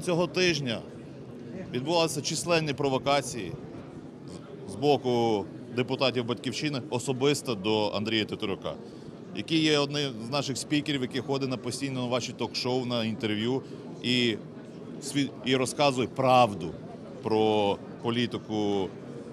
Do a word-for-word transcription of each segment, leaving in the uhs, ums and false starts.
Цього тижня відбувалися численні провокації з боку депутатів «Батьківщини» особисто до Андрія Тетерука, який є одним з наших спікерів, який ходить на постійно на ваші ток-шоу, на інтерв'ю і, і розказує правду про політику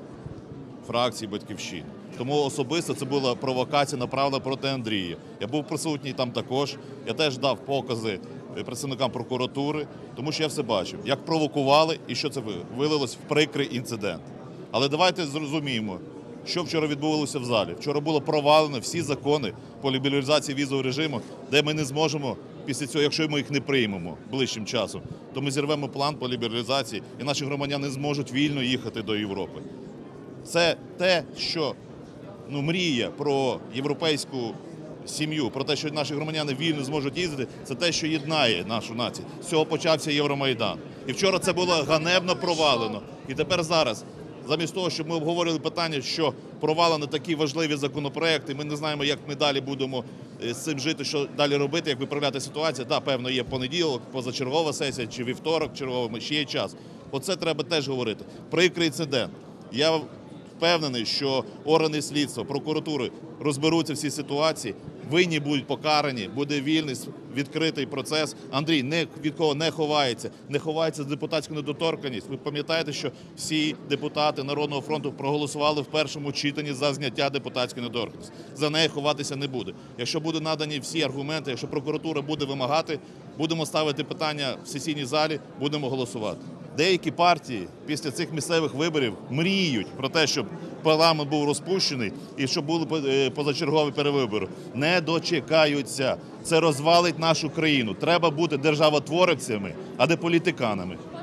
фракції «Батьківщини». Тому особисто це була провокація, направлена проти Андрія. Я був присутній там також, я теж дав покази представникам прокуратури, тому що я все бачив, як провокували і що це вилилось в прикрий інцидент. Але давайте зрозуміємо, що вчора відбувалося в залі. Вчора було провалено всі закони по лібералізації візового режиму, де ми не зможемо після цього, якщо ми їх не приймемо ближчим часом, то ми зірвемо план по лібералізації і наші громадяни не зможуть вільно їхати до Європи. Це те, що ну, мрія про європейську сім'ю, про те, що наші громадяни вільно зможуть їздити, це те, що єднає нашу націю. З цього почався Євромайдан. І вчора це було ганебно провалено. І тепер зараз, замість того, щоб ми обговорили питання, що провалені такі важливі законопроекти, ми не знаємо, як ми далі будемо з цим жити, що далі робити, як виправляти ситуацію. Так, певно, є понеділок, позачергова сесія, чи вівторок черговий, ще є час. Оце треба теж говорити. Прикрий інцидент. Я впевнений, що органи слідства, прокуратури розберуться в цій ситуації, винні будуть покарані, буде вільний, відкритий процес. Андрій не від кого не ховається, не ховається з депутатською недоторканність. Ви пам'ятаєте, що всі депутати Народного фронту проголосували в першому читанні за зняття депутатської недоторканності. За неї ховатися не буде. Якщо будуть надані всі аргументи, якщо прокуратура буде вимагати, будемо ставити питання в сесійній залі, будемо голосувати. Деякі партії після цих місцевих виборів мріють про те, щоб парламент був розпущений і щоб були позачергові перевибори. Не дочекаються. Це розвалить нашу країну. Треба бути державотворцями, а не політиканами.